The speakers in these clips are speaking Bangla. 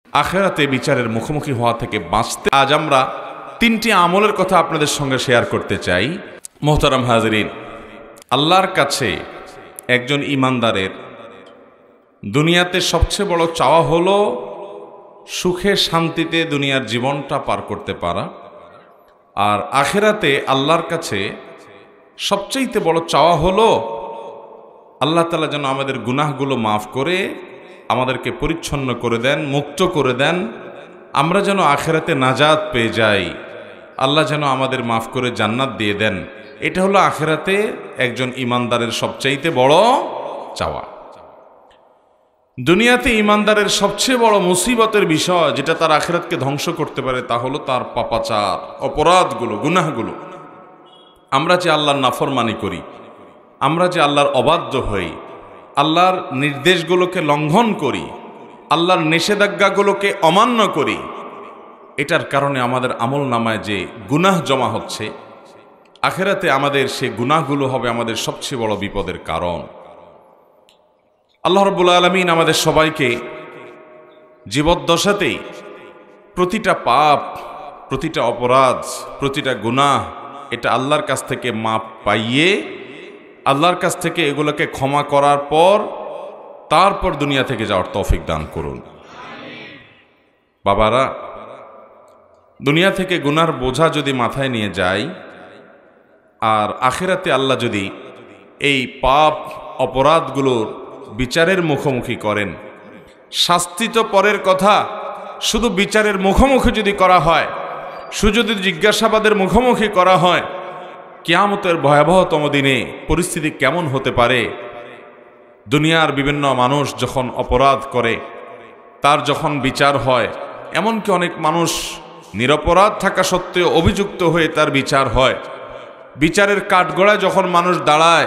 আখিরাতে বিচারের মুখোমুখি হওয়া থেকে বাঁচতে আজ আমরা তিনটি আমলের কথা আপনাদের সঙ্গে শেয়ার করতে চাই। মোহতারাম হাজরিন, আল্লাহর কাছে একজন ঈমানদারের দুনিয়াতে সবচেয়ে বড় চাওয়া হলো সুখে শান্তিতে দুনিয়ার জীবনটা পার করতে পারা, আর আখিরাতে আল্লাহর কাছে সবচাইতে বড় চাওয়া হলো আল্লাহ তাআলা যেন আমাদের গুনাহগুলো মাফ করে আমাদেরকে পরিচ্ছন্ন করে দেন, মুক্ত করে দেন, আমরা যেন আখিরাতে নাজাত পেয়ে যাই, আল্লাহ যেন আমাদের মাফ করে জান্নাত দিয়ে দেন। এটা হলো আখিরাতে একজন ঈমানদারের সবচাইতে বড় চাওয়া। দুনিয়াতে ঈমানদারের সবচেয়ে বড় মুসিবতের বিষয় যেটা তার আখিরাতকে ধ্বংস করতে পারে তা হলো তার পাপাচার, অপরাধগুলো, গুনাহগুলো। আমরা যে আল্লাহর নাফরমানি করি, আমরা যে আল্লাহর অবাধ্য হই, আল্লাহর নির্দেশগুলোকে লঙ্ঘন করি, আল্লাহর নিষেধাজ্ঞাগুলোকে অমান্য করি, এটার কারণে আমাদের আমল নামায় যে গুনাহ জমা হচ্ছে, আখিরাতে আমাদের সেই গুনাহগুলো হবে আমাদের সবচেয়ে বড় বিপদের কারণ। আল্লাহ রাব্বুল আলামিন আমাদের সবাইকে জীবদ্দশাতেই প্রতিটা পাপ, প্রতিটা অপরাধ, প্রতিটা গুনাহ এটা আল্লাহর কাছ থেকে মাপ পাইয়ে আল্লাহর কাছ থেকে এগুলোকে ক্ষমা করার পর তারপর দুনিয়া থেকে যাওয়ার তৌফিক দান করুন। বাবারা, দুনিয়া থেকে গুনার বোঝা যদি মাথায় নিয়ে যায় আর আখিরাতে আল্লাহ যদি এই পাপ অপরাধগুলোর বিচারের মুখোমুখি করেন, শাস্তি তো পরের কথা, শুধু বিচারের মুখোমুখি যদি করা হয়, শুধু যদি জিজ্ঞাসাবাদের মুখোমুখি করা হয়, কিয়ামতের ভয়াবহতম দিনে পরিস্থিতি কেমন হতে পারে। দুনিয়ার বিভিন্ন মানুষ যখন অপরাধ করে তার যখন বিচার হয়, এমনকি অনেক মানুষ নিরপরাধ থাকা সত্ত্বেও অভিযুক্ত হয়ে তার বিচার হয়, বিচারের কাঠগড়ায় যখন মানুষ দাঁড়ায়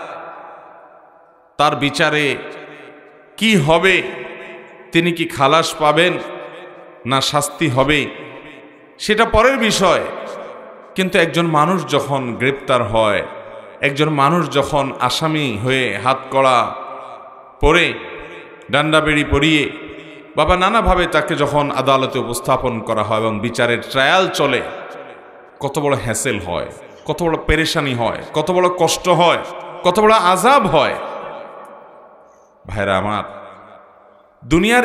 তার বিচারে কি হবে, তিনি কি খালাস পাবেন না শাস্তি হবে সেটা পরের বিষয়। কিন্তু একজন মানুষ যখন গ্রেপ্তার হয়, একজন মানুষ যখন আসামি হয়ে হাতকড়া পরে ডান্ডাবেড়ি পরিয়ে বাবা নানাভাবে তাকে যখন আদালতে উপস্থাপন করা হয় এবং বিচারের ট্রায়াল চলে, কত বড় হ্যাসেল হয়, কত বড় পেরেশানি হয়, কত বড় কষ্ট হয়, কত বড় আযাব হয়। ভাইরা আমার, দুনিয়ার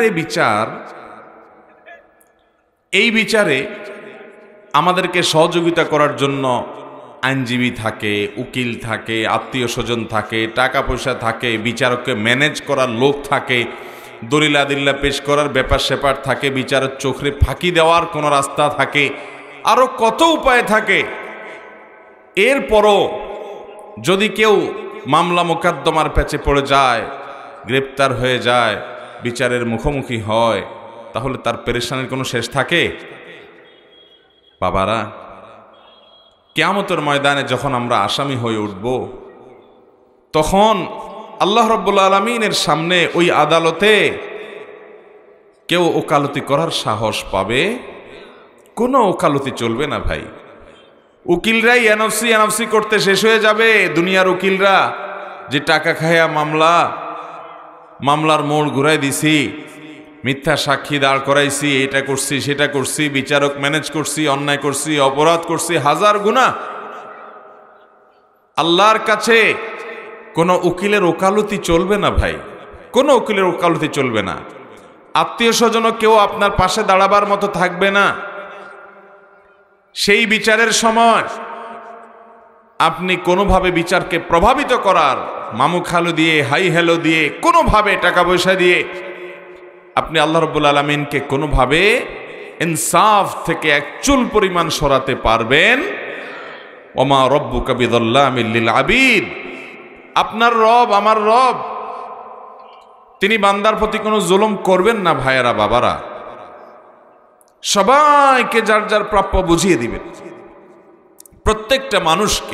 এই বিচারে আমাদেরকে সহযোগিতা করার জন্য আইনজীবী থাকে, উকিল থাকে, আত্মীয় স্বজন থাকে, টাকা পয়সা থাকে, বিচারককে ম্যানেজ করার লোক থাকে, দলিল আদিল্লা পেশ করার ব্যাপার স্যাপার থাকে, বিচারের চোখে ফাঁকি দেওয়ার কোনো রাস্তা থাকে, আরো কত উপায় থাকে। এরপরও যদি কেউ মামলা মোকদ্দমার প্যাচে পড়ে যায়, গ্রেপ্তার হয়ে যায়, বিচারের মুখোমুখি হয়, তাহলে তার পেরেশানির কোনো শেষ থাকে? বাবারা, কিয়ামতের ময়দানে যখন আমরা আসামি হয়ে উঠব, তখন আল্লাহ রাব্বুল আলামিনের সামনে ওই আদালতে কেউ ওকালতি করার সাহস পাবে? কোনো ওকালতি চলবে না ভাই। উকিলরাই এনএফসি করতে শেষ হয়ে যাবে। দুনিয়ার উকিলরা যে টাকা খায়া মামলার মোড় ঘুরাই দিছি, মিথ্যা সাক্ষী দাঁড় করাইছি, এটা করছি সেটা করছি, বিচারক ম্যানেজ করছি, অন্যায় করছি, অপরাধ করছি, হাজার গুনাহ। আল্লাহর কাছে কোনো উকিলের ওকালতি চলবে না ভাই, কোনো উকিলের ওকালতি চলবে না। আত্মীয় স্বজনও কেউ আপনার পাশে দাঁড়াবার মতো থাকবে না। সেই বিচারের সময় আপনি কোনোভাবে বিচারকে প্রভাবিত করার মামু খালু দিয়ে, হাই হ্যালো দিয়ে, কোনোভাবে টাকা পয়সা দিয়ে আপনি আল্লাহ রাব্বুল আলামিনকে কোনোভাবে ইনসাফ থেকে এক চুল পরিমাণ সরাতে পারবেন? ওমা রব্বুকা বিযাল্লামিল লিল আবিদ। আপনার রব, আমার রব, তিনি বান্দার প্রতি কোনো জুলুম করবেন না। ভাইয়েরা, বাবারা, সবাইকে যার যার প্রাপ্য বুঝিয়ে দিবেন, প্রত্যেকটা মানুষকে।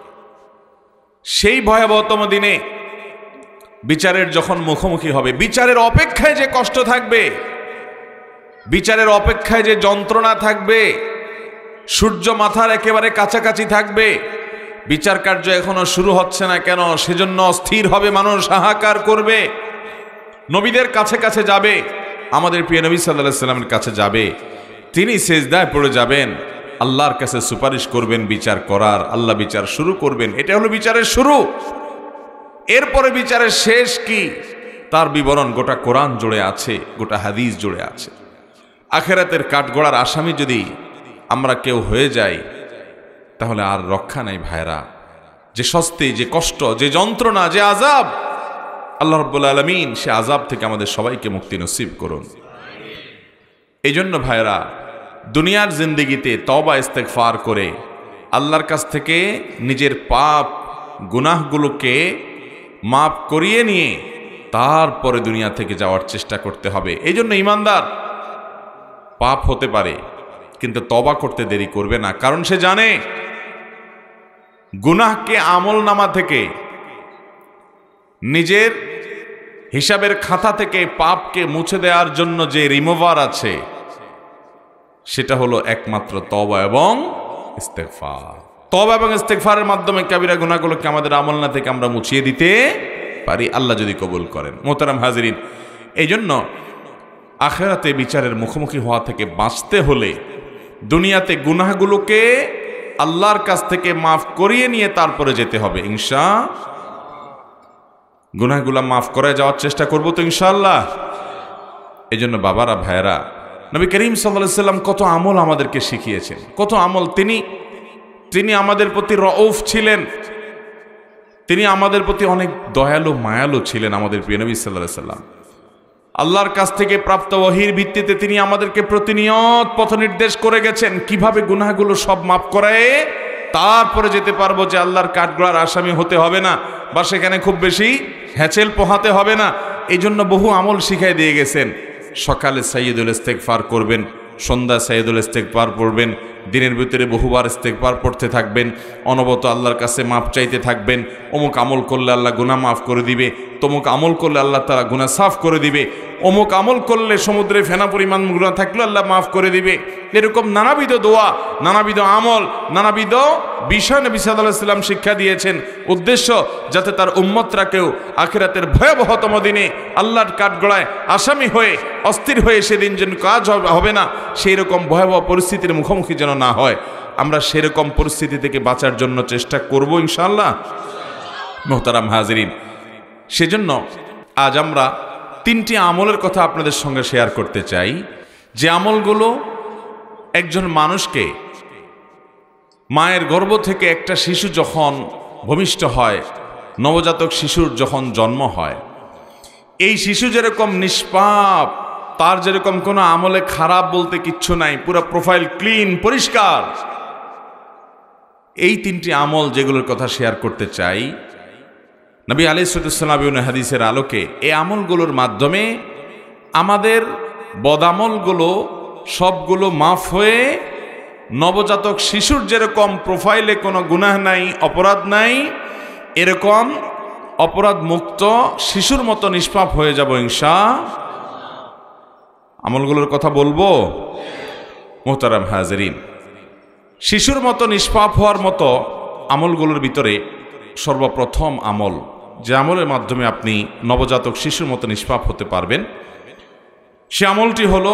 সেই ভয়াবহতম দিনে বিচারের যখন মুখোমুখি হবে, বিচারের অপেক্ষায় যে কষ্ট থাকবে, বিচারের অপেক্ষায় যে যন্ত্রণা থাকবে, সূর্য মাথার একেবারে কাছাকাছি থাকবে, বিচার কার্য এখনো শুরু হচ্ছে না কেন, সেজন্য অস্থির হবে মানুষ, হাহাকার করবে, নবীদের কাছে কাছে যাবে, আমাদের প্রিয় নবী সাল্লাল্লাহু আলাইহি সাল্লামের কাছে যাবে, তিনি সিজদায় পড়ে যাবেন, আল্লাহর কাছে সুপারিশ করবেন বিচার করার, আল্লাহ বিচার শুরু করবেন। এটা হলো বিচারের শুরু। এরপরে বিচারের শেষ কি তার বিবরণ গোটা কোরআন জুড়ে আছে, গোটা হাদিস জুড়ে আছে। আখিরাতের কাঠগড়ার আসামি যদি আমরা কেউ হয়ে যাই তাহলে আর রক্ষা নাই ভাইরা। যে শাস্তি, যে কষ্ট, যে যন্ত্রণা, যে আযাব, আল্লাহ রাব্বুল আলামিন সে আযাব থেকে আমাদের সবাইকে মুক্তি নসিব করুন। এই জন্য ভাইরা, দুনিয়ার জিন্দেগিতে তওবা ইস্তেগফার করে আল্লাহর কাছ থেকে নিজের পাপ গুনাহগুলোকে মাফ করিয়ে নিয়ে তারপরে দুনিয়া থেকে যাওয়ার চেষ্টা করতে হবে। এই জন্য ঈমানদার পাপ হতে পারে কিন্তু তওবা করতে দেরি করবে না, কারণ সে জানে গুনাহকে আমলনামা থেকে, নিজের হিসাবের খাতা থেকে পাপকে মুছে দেওয়ার জন্য যে রিমুভার আছে সেটা হলো একমাত্র তওবা এবং ইস্তেগফার। তওবা এবং ইস্তেগফারের মাধ্যমে কাবিরা গুনাহগুলোকে আমাদের আমলনা থেকে আমরা মুছিয়ে দিতে পারি, আল্লাহ যদি কবুল করেন। মোহতারাম হাজিরিন, এই জন্য আখিরাতে বিচারের মুখোমুখি হওয়া থেকে বাঁচতে হলে দুনিয়াতে গুনাহগুলোকে আল্লাহর কাছ থেকে মাফ করিয়ে নিয়ে তারপরে যেতে হবে ইনশাআল্লাহ। গুনাহগুলো মাফ করে যাওয়ার চেষ্টা করব তো ইনশাআল্লাহ। এই জন্য বাবারা, ভাইয়েরা, নবী করিম সাল্লাল্লাহু আলাইহি সাল্লাম কত আমল আমাদেরকে শিখিয়েছেন, কত আমল। তিনি আমাদের প্রতি রউফ ছিলেন, তিনি আমাদের প্রতি অনেক দয়ালু মায়ালু ছিলেন। আমাদের প্রিয় নবী সাল্লাল্লাহু আলাইহি সাল্লাম আল্লাহর কাছ থেকে প্রাপ্ত ওহীর ভিত্তিতে তিনি আমাদেরকে প্রতিনিয়ত পথ নির্দেশ করে গেছেন কিভাবে গুনাহগুলো সব মাফ করায় তারপরে যেতে পারবো, যে আল্লাহর কাঠগড়ার আসামি হতে হবে না বা সেখানে খুব বেশি হ্যাচেল পোহাতে হবে না। এই জন্য বহু আমল শিখাই দিয়ে গেছেন। সকালে সাইয়্যিদুল ইস্তেগফার করবেন, সন্ধ্যা সাইয়্যিদুল ইস্তেগফার পড়বেন, দিনের ভিতরে বহুবার ইস্তেগফার পড়তে থাকবেন, অনবরত আল্লাহর কাছে মাপ চাইতে থাকবেন। অমুক আমল করলে আল্লাহ গুনাহ মাফ করে দিবে, তমুক আমল করলে আল্লাহ তাআলা গুনাহ সাফ করে দিবে, অমুক আমল করলে সমুদ্রে ফেনা পরিমাণ গুনাহ থাকলে আল্লাহ মাফ করে দিবে। এরকম নানাবিধ দোয়া, নানাবিধ আমল, নানাবিধ বিষয় নবী সাল্লাল্লাহু আলাইহি সাল্লাম শিক্ষা দিয়েছেন, উদ্দেশ্য যাতে তার উম্মতরা কেউ আখিরাতের ভয়াবহতম দিনে আল্লাহর কাঠগড়ায় আসামি হয়ে অস্থির হয়ে সেদিন যেন কাজ হবে না, সেই রকম ভয়াবহ পরিস্থিতির মুখোমুখি যেন না হয়। আমরা সেরকম পরিস্থিতি থেকে বাঁচার জন্য চেষ্টা করব ইনশাআল্লাহ। মুহতারাম হাজিরিন, সেজন্য আজ আমরা তিনটি আমলের কথা আপনাদের সঙ্গে শেয়ার করতে চাই, যে আমলগুলো একজন মানুষকে মায়ের গর্ভ থেকে একটা শিশু যখন ভূমিষ্ঠ হয়, নবজাতক শিশুর যখন জন্ম হয়, এই শিশু যেরকম নিষ্পাপ, তার যেরকম কোনো আমলে খারাপ বলতে কিচ্ছু নাই, পুরো প্রোফাইল ক্লিন, পরিষ্কার। এই তিনটি আমল যেগুলোর কথা শেয়ার করতে চাই, নবী আলাইহিস সালাম হাদিসের আলোকে এই আমলগুলোর মাধ্যমে আমাদের বদামলগুলো সবগুলো মাফ হয়ে নবজাতক শিশুর যেরকম প্রোফাইলে কোনো গুনাহ নাই, অপরাধ নাই, এরকম অপরাধ মুক্ত শিশুর মতো নিষ্পাপ হয়ে যাব ইনশাআল্লাহ। আমলগুলোর কথা বলবো। মুহতারাম হাজিরিন, শিশুর মতো নিষ্পাপ হওয়ার মতো আমলগুলোর ভিতরে সর্বপ্রথম আমল, যে আমলের মাধ্যমে আপনি নবজাতক শিশুর মতো নিষ্পাপ হতে পারবেন, সে আমলটি হলো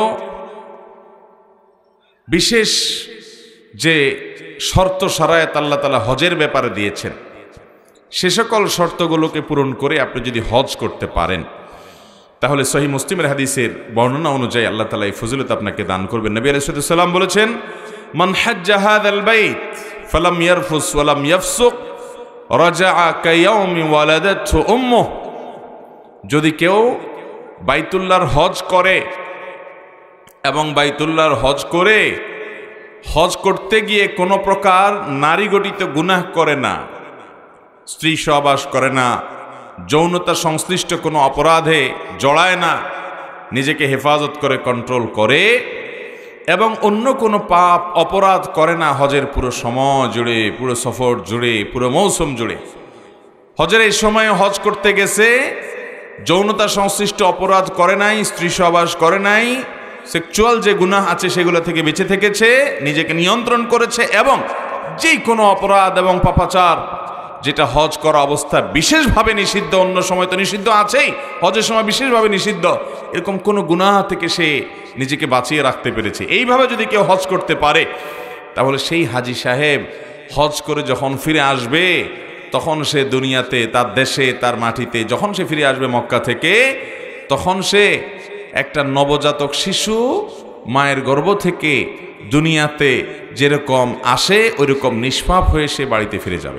বিশেষ যে শর্ত শারায়াত আল্লাহ তাআলা হজের ব্যাপারে দিয়েছেন, সে সকল শর্তগুলোকে পূরণ করে আপনি যদি হজ করতে পারেন, তাহলে সহিহ মুসলিমের হাদিসের বর্ণনা অনুযায়ী আল্লাহ তাআলা এই ফজিলত আপনাকে দান করবেন। নবী আলাইহিস সালাম বলেছেন, মান হাজ্জা হাযাল বাইত ফালাম ইয়ারফুস ওয়ালাম ইয়াফসুক রাজাআ কায়াউমি ওয়ালাদাতহু উম্মুহ। যদি কেউ বাইতুল্লাহর হজ করে এবং বাইতুল্লাহর হজ করে হজ করতে গিয়ে কোনো প্রকার নারী গঠিত গুনাহ করে না, স্ত্রী সহবাস করে না, যৌনতা সংশ্লিষ্ট কোনো অপরাধে জড়ায় না, নিজেকে হেফাজত করে কন্ট্রোল করে এবং অন্য কোনো পাপ অপরাধ করে না হজের পুরো সময় জুড়ে, পুরো সফর জুড়ে, পুরো মৌসুম জুড়ে, হজের এই সময়ে হজ করতে গেছে, যৌনতা সংশ্লিষ্ট অপরাধ করে নাই, স্ত্রী সহবাস করে নাই, সেক্সুয়াল যে গুনাহ আছে সেগুলো থেকে বেঁচে থেকেছে, নিজেকে নিয়ন্ত্রণ করেছে এবং যেই কোনো অপরাধ এবং পাপাচার যেটা হজ করা অবস্থা বিশেষভাবে নিষিদ্ধ, অন্য সময় তো নিষিদ্ধ আছেই, হজের সময় বিশেষভাবে নিষিদ্ধ, এরকম কোনো গুনাহ থেকে সে নিজেকে বাঁচিয়ে রাখতে পেরেছে, এইভাবে যদি কেউ হজ করতে পারে, তাহলে সেই হাজি সাহেব হজ করে যখন ফিরে আসবে, তখন সে দুনিয়াতে, তার দেশে, তার মাটিতে যখন সে ফিরে আসবে মক্কা থেকে, তখন সে একটা নবজাতক শিশু মায়ের গর্ভ থেকে দুনিয়াতে যেরকম আসে ওইরকম নিষ্পাপ হয়ে সে বাড়িতে ফিরে যাবে।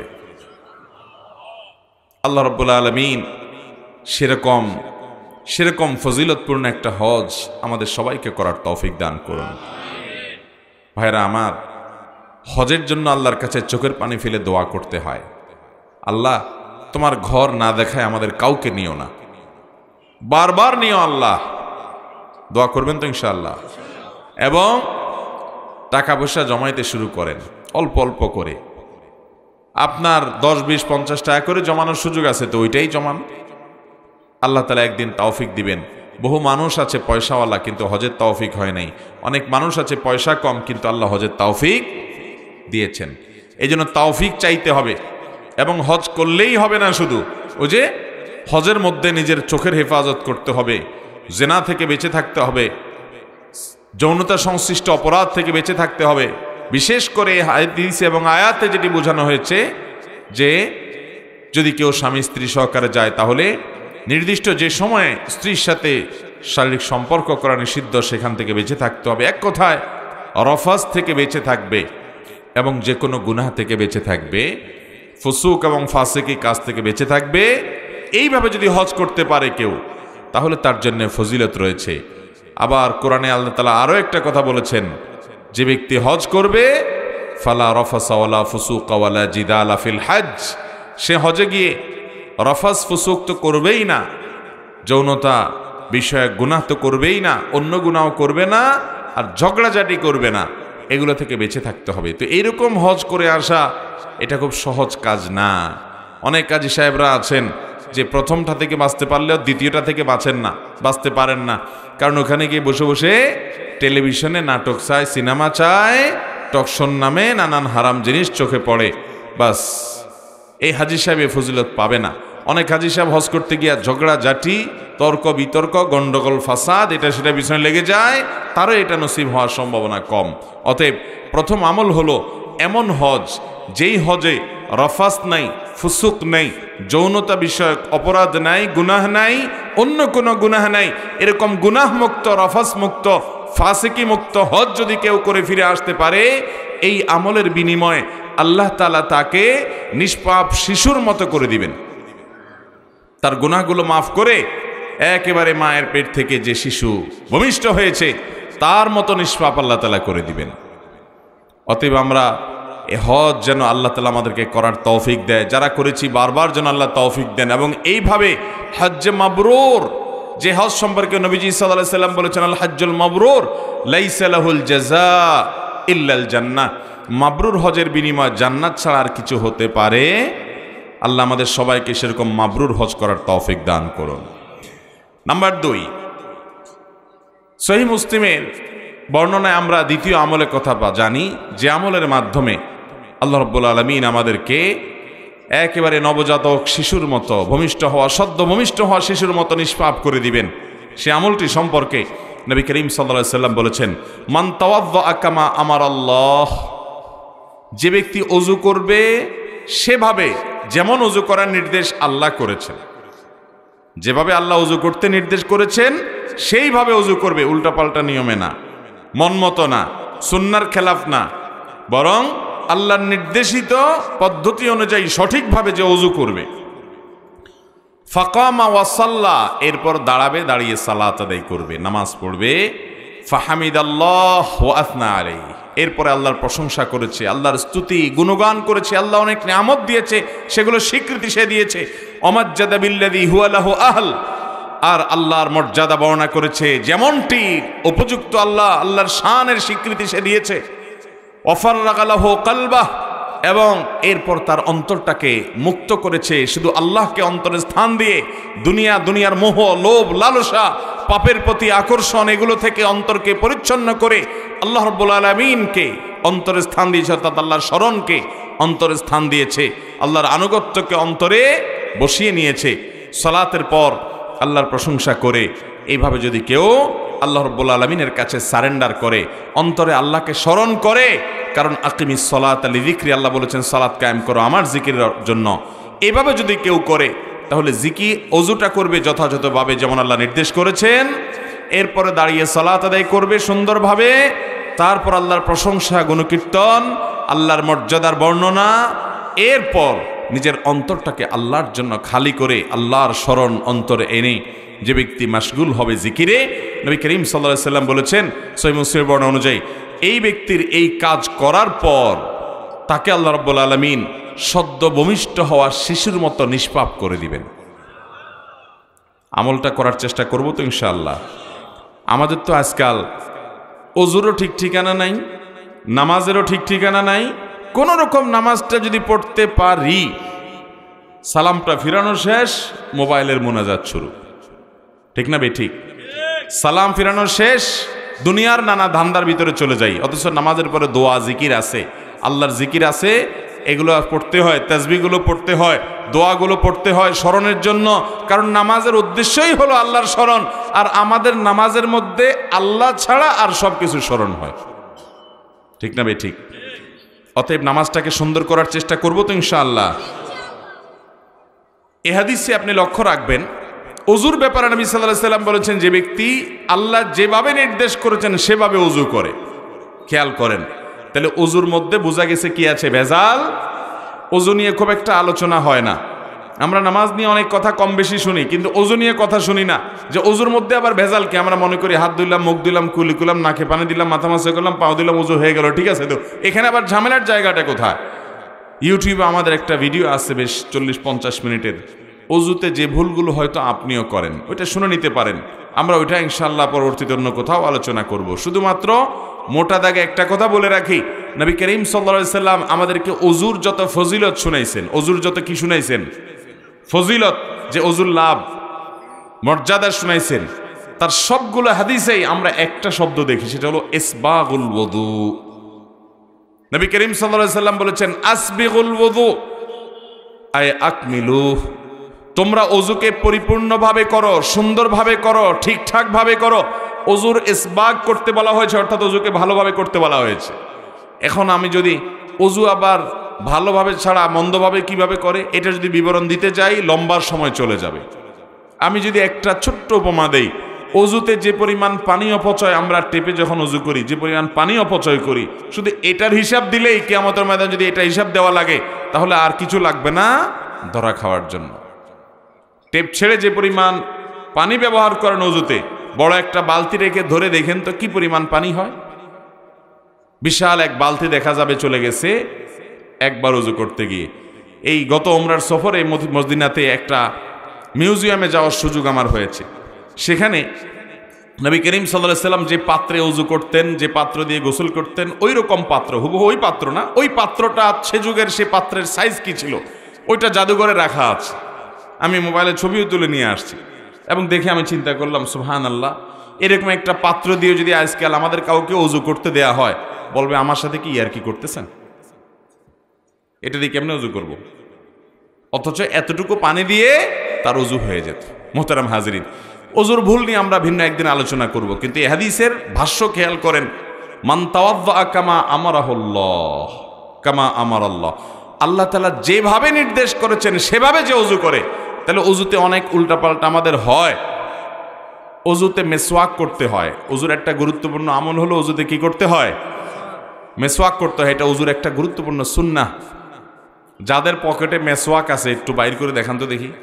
আল্লাহ রাব্বুল আলামিন সেরকম ফজিলতপূর্ণ একটা হজ আমাদের সবাইকে করার তৌফিক দান করুন। ভাইরা আমার, হজের জন্য আল্লাহর কাছে চোখের পানি ফেলে দোয়া করতে হয়, আল্লাহ তোমার ঘর না দেখায় আমাদের কাউকে নিও না, বারবার নিও আল্লাহ। দোয়া করবেন তো ইনশাআল্লাহ। এবং টাকা পয়সা জমাইতে শুরু করেন, অল্প অল্প করে। আপনার 10, 20, 50 টাকা করে জমানোর সুযোগ আছে তো ওইটাই জমান। আল্লাহ তাআলা একদিন তৌফিক দিবেন। বহু মানুষ আছে পয়সাওয়ালা কিন্তু হজের তৌফিক হয় নাই, অনেক মানুষ আছে পয়সা কম কিন্তু আল্লাহ হজের তৌফিক দিয়েছেন। এই জন্য তৌফিক চাইতে হবে। এবং হজ করলেই হবে না, শুধু ওই যে হজের মধ্যে নিজের চোখের হেফাজত করতে হবে, জেনা থেকে বেঁচে থাকতে হবে, যৌনতা সংশ্লিষ্ট অপরাধ থেকে বেঁচে থাকতে হবে। বিশেষ করে হাদিস এবং আয়াতে যেটি বোঝানো হয়েছে যে যদি কেউ স্বামী স্ত্রী সহকারে যায় তাহলে নির্দিষ্ট যে সময়ে স্ত্রীর সাথে শারীরিক সম্পর্ক করা নিষিদ্ধ, সেখান থেকে বেঁচে থাকতে হবে। এক কথায় রফাস থেকে বেঁচে থাকবে এবং যে কোনো গুনাহ থেকে বেঁচে থাকবে, ফুসুক এবং ফাসিকি কাজ থেকে বেঁচে থাকবে। এইভাবে যদি হজ করতে পারে কেউ, তাহলে তার জন্য ফজিলত রয়েছে। আবার কোরআনে আল্লাহ তাআলা আরো একটা কথা বলেছেন, যে ব্যক্তি হজ করবে ফালা রফাসা ওয়ালা ফুসুকা ওয়ালা জিদালা ফিল হজ, সে হজে গিয়ে রফাস ফুসুক তো করবেই না, যৌনতা বিষয়ক গুনাহ তো করবেই না, অন্য গুনাহ করবে না, আর ঝগড়াঝাটি করবে না, এগুলো থেকে বেঁচে থাকতে হবে। তো এইরকম হজ করে আসা এটা খুব সহজ কাজ না। অনেক কাজী সাহেবরা আছেন যে প্রথমটা থেকে বাঁচতে পারলেও দ্বিতীয়টা থেকে বাঁচতে পারেন না, কারণ ওখানে গিয়ে বসে বসে টেলিভিশনে নাটক চায়, সিনেমা চায়, টকশন নামে নানান হারাম জিনিস চোখে পড়ে, বাস এই হাজি সাহেব এ ফজিলত পাবে না। অনেক হাজি সাহেব হজ করতে গিয়া ঝগড়া ঝাঁটি, তর্ক বিতর্ক, গন্ডগোল ফাসাদ, এটা সেটা পিছনে লেগে যায়, তারও এটা নসিব হওয়ার সম্ভাবনা কম। অতএব প্রথম আমল হলো এমন হজ যেই হজে রফাস নাই, ফুসুক নাই, যৌনতা বিষয়ক অপরাধ নাই, গুনাহ নাই, অন্য কোনো গুনাহ নাই, এরকম গুনাহ মুক্ত, রফাস মুক্ত, ফাসিকি মুক্ত হজ যদি কেউ করে ফিরে আসতে পারে, এই আমলের বিনিময়ে আল্লাহ তাআলা তাকে নিষ্পাপ শিশুর মতো করে দিবেন। তার গুনাহগুলো মাফ করে একেবারে মায়ের পেট থেকে যে শিশু ভূমিষ্ঠ হয়েছে তার মতো নিষ্পাপ আল্লাহ তাআলা করে দিবেন। অতএব আমরা এ হজ যেন আল্লাহ তাআলা আমাদেরকে করার তৌফিক দেয়, যারা করেছি বারবার যেন আল্লাহ তৌফিক দেন। এবং এইভাবে হজ্জে মাবরুর, যে হজ সম্পর্কে নবীজি সাল্লাল্লাহু আলাইহি সাল্লাম বলেছেন, আল হজ্জুল মাবরুর লাইসা লাহুল জাযা ইল্লাল জান্নাহ, মাবরুর হজের বিনিময় জান্নাত ছাড়া আর কিছু হতে পারে। আল্লাহ আমাদের সবাইকে সেরকম মাবরুর হজ করার তৌফিক দান করুন। নাম্বার 2, সহিহ মুসলিমের বর্ণনায় আমরা দ্বিতীয় আমলের কথা জানি, যে আমলের মাধ্যমে আল্লাহ রাব্বুল আলামিন আমাদেরকে একেবারে নবজাতক শিশুর মতো, সদ্য ভূমিষ্ঠ হওয়া শিশুর মতো নিষ্পাপ করে দিবেন। সে আমলটি সম্পর্কে নবী করিম সাল্লাল্লাহু আলাইহি সাল্লাম বলেছেন, মান তাওয়াদ্দা কামা আমারাল্লাহ, যে ব্যক্তি ওযু করবে সেভাবে যেমন ওযু করার নির্দেশ আল্লাহ করেছেন, যেভাবে আল্লাহ ওযু করতে নির্দেশ করেছেন সেইভাবে ওযু করবে, উল্টাপাল্টা নিয়মে না, মন মতো না, সুন্নাহর খেলাফ না, বরং আল্লাহর নির্দেশিত পদ্ধতি অনুযায়ী সঠিকভাবে যে ওযু করবে। ফাকামা ওয়া সাল্লা, এরপর দাঁড়াবে, দাঁড়িয়ে সালাত আদায় করবে, নামাজ পড়বে। ফাহামিদাল্লাহ ওয়া আথনা আলাইহি, এরপরে আল্লাহর প্রশংসা করেছে, আল্লাহর স্তুতি গুণগান করেছে, আল্লাহ অনেক নিয়ামত দিয়েছে সেগুলো স্বীকৃতি সে দিয়েছে। ওমাজ্জাদা বিল্লাযী হুয়া লাহু আহল, আর আল্লাহর মর্যাদা বর্ণনা করেছে যেমনটি উপযুক্ত, আল্লাহর শানের স্বীকৃতি সে দিয়েছে। ওয়াফাররাগা লাহু কলবাহ, এবং এরপর তার অন্তরটাকে মুক্ত করেছে, শুধু আল্লাহকে অন্তরে স্থান দিয়ে দুনিয়ার মোহ, লোভ, লালসা, পাপের প্রতি আকর্ষণ, এগুলো থেকে অন্তরকে পরিচ্ছন্ন করে আল্লাহ রাব্বুল আলামিনকে অন্তরে স্থান দিয়েছে, অর্থাৎ আল্লাহর স্মরণকে অন্তরে স্থান দিয়েছে, আল্লাহর আনুগত্যকে অন্তরে বসিয়ে নিয়েছে। সালাতের পর আল্লাহর প্রশংসা করে এইভাবে যদি কেউ আল্লাহ রাব্বুল আলামিনের কাছে সারেন্ডার করে, অন্তরে আল্লাহকে স্মরণ করে, কারণ আকিমিস সালাতা লিযিকরি, আল্লাহ বলেছেন সালাত কায়েম করো আমার জিকিরের জন্য। এভাবে যদি কেউ করে তাহলে জিকির ওযুটা করবে যথাযথভাবে যেমন আল্লাহ নির্দেশ করেছেন, এরপরে দাঁড়িয়ে সালাত আদায় করবে সুন্দরভাবে, তারপর আল্লাহর প্রশংসা গুণকীর্তন, আল্লাহর মর্যাদার বর্ণনা, এরপর নিজের অন্তরটাকে আল্লাহর জন্য খালি করে আল্লাহর স্মরণ অন্তরে এনে যে ব্যক্তি মাশগুল হবে জিকিরে, নবী করিম সাল্লাল্লাহু আলাইহি সাল্লাম বলেছেন সহিহ মুসলিমের বর্ণনা অনুযায়ী এই ব্যক্তির এই কাজ করার পর তাকে আল্লাহ রাব্বুল আলামিন সদ্য ভূমিষ্ঠ হওয়া শিশুর মতো নিষ্পাপ করে দিবেন। আমলটা করার চেষ্টা করব তো ইনশাআল্লাহ। আমাদের তো আজকাল ওযুরও ঠিক ঠিকানা নাই, নামাজেরও ঠিক ঠিকানা নাই। কোন রকম নামাজটা যদি পড়তে পারি, সালামটা ফিরানো শেষ, মোবাইলের মুনাজাত শুরু, ঠিক না বেঠিক? সালাম ফিরানো শেষ, দুনিয়ার নানা ধান্দার ভিতরে চলে যাই। অথচ নামাজের পরে দোয়া জিকির আছে, আল্লাহর জিকির আছে, এগুলো পড়তে হয়, তাসবিহগুলো পড়তে হয়, দোয়াগুলো পড়তে হয় স্মরণের জন্য। কারণ নামাজের উদ্দেশ্যই হলো আল্লাহর স্মরণ, আর আমাদের নামাজের মধ্যে আল্লাহ ছাড়া আর সব কিছু স্মরণ হয়, ঠিক না বেঠিক? অতএব নামাজটাকে সুন্দর করার চেষ্টা করব তো ইনশাআল্লাহ। এ হাদিসে আপনি লক্ষ্য রাখবেন, ওযুর ব্যাপারে নবী সাল্লাল্লাহু আলাইহি সাল্লাম বলেছেন যে ব্যক্তি আল্লাহ যেভাবে নির্দেশ করেছেন সেভাবে ওযু করে। খেয়াল করেন, তাহলে ওযুর মধ্যে বোঝা গেছে কি আছে? ভেজাল। ওযু নিয়ে খুব একটা আলোচনা হয় না। আমরা নামাজ নিয়ে অনেক কথা কম বেশি শুনি, কিন্তু ওযু নিয়ে কথা শুনি না, যে ওযুর মধ্যে আবার ভেজাল কি। আমরা মনে করি হাত ধুইলাম, মুখ দিলাম, কুলি করলাম, নাকে পানি দিলাম, মাথা মাসে করলাম, পাও দিলাম, ওযু হয়ে গেল, ঠিক আছে। তো এখানে আবার ঝামেলার জায়গাটা কোথায়? ইউটিউবে আমাদের একটা ভিডিও আছে বেশ 40-50 মিনিটের, ওযুতে যে ভুলগুলো হয়তো আপনিও করেন, ওইটা শুনে নিতে পারেন। আমরা ওইটা ইনশাআল্লাহ পরবর্তীতে অন্য কোথাও আলোচনা করব। শুধুমাত্র মোটা দাগে একটা কথা বলে রাখি, নবী করিম সাল্লাল্লাহু আলাইহি সাল্লাম আমাদেরকে ওযুর যত ফজিলত শুনাইছেন, ওযুর যত কি শুনাইছেন? ফজিলত, যে ওযুর লাভ মর্যাদা শুনাইছেন, তার সবগুলো হাদিসেই আমরা একটা শব্দ দেখি, সেটা হলো ইসবাগুল ওযু। নবী করিম সাল্লাল্লাহু আলাইহি সাল্লাম বলেছেন আসবিগুল ওযু আয় আকমিলু, তোমরা ওযুকে পরিপূর্ণভাবে করো, সুন্দরভাবে করো, ঠিকঠাকভাবে করো। ওযুর ইসবাগ করতে বলা হয়েছে, অর্থাৎ ওযুকে ভালোভাবে করতে বলা হয়েছে। এখন আমি যদি ওযু আবার ভালোভাবে ছাড়া মন্দভাবে কিভাবে করে এটা যদি বিবরণ দিতে যাই, লম্বার সময় চলে যাবে। আমি যদি একটা ছোট্ট উপমা দেই, ওযুতে যে পরিমাণ পানি অপচয় আমরা টেপে যখন ওযু করি, যে পরিমাণ পানি অপচয় করি, শুধু এটার হিসাব দিলেই কিয়ামতের ময়দানে যদি এটা হিসাব দেওয়া লাগে, তাহলে আর কিছু লাগবে না ধরা খাওয়ার জন্য। টেপ ছেড়ে যে পরিমাণ পানি ব্যবহার করেন ওযুতে, বড় একটা বালতি রেখে ধরে দেখেন তো কি পরিমাণ পানি হয়। বিশাল এক বালতি দেখা যাবে চলে গেছে একবার ওযু করতে গিয়ে। এই গত ওমরার সফরে মদিনাতে একটা মিউজিয়ামে যাওয়ার সুযোগ আমার হয়েছে। সেখানে নবী করিম সাল্লাল্লাহু আলাইহি সাল্লাম যে পাত্রে ওযু করতেন, যে পাত্র দিয়ে গোসল করতেন, ওই রকম পাত্র, হুবহু ওই পাত্র না, ওই পাত্রটা সে যুগের সে পাত্রের সাইজ কি ছিল ওইটা জাদুঘরে রাখা আছে। আমি মোবাইলে ছবিও তুলে নিয়ে আসছি এবং দেখে আমি চিন্তা করলাম, সুবহানাল্লাহ, এরকম একটা পাত্র দিয়ে যদি আজকাল আমাদের কাউকে ওযু করতে দেয়া হয়, বলবে আমার সাথে কি ইয়ার কি করতেছেন, এটা দিয়ে কেমনে ওযু করব? অথচ এতটুকু পানি দিয়ে তার ওযু হয়ে যেত। মুহতারাম হাজিরিন, ওযুর ভুল নিয়ে আমরা ভিন্ন একদিন আলোচনা করব, কিন্তু এই হাদিসের ভাষ্য খেয়াল করেন, মান তাওয়াদ্দা কামা আমারাহুল্লাহ কামা আমারাল্লাহ, আল্লাহ তাআলা যেভাবে নির্দেশ করেছেন সেভাবে যে ওযু করে, তাহলে ওযুতে অনেক উল্টাপাল্টা আমাদের হয়। ওযুতে মেসওয়াক করতে হয়। ওযুর একটা গুরুত্বপূর্ণ আমল হলো ওযুতে কি করতে হয়? মেসওয়াক করতে হয়। এটা ওযুর একটা গুরুত্বপূর্ণ সুন্নাহ। যাদের পকেটে মেসওয়াক আছে একটু বাইর করে দেখান তো দেখি,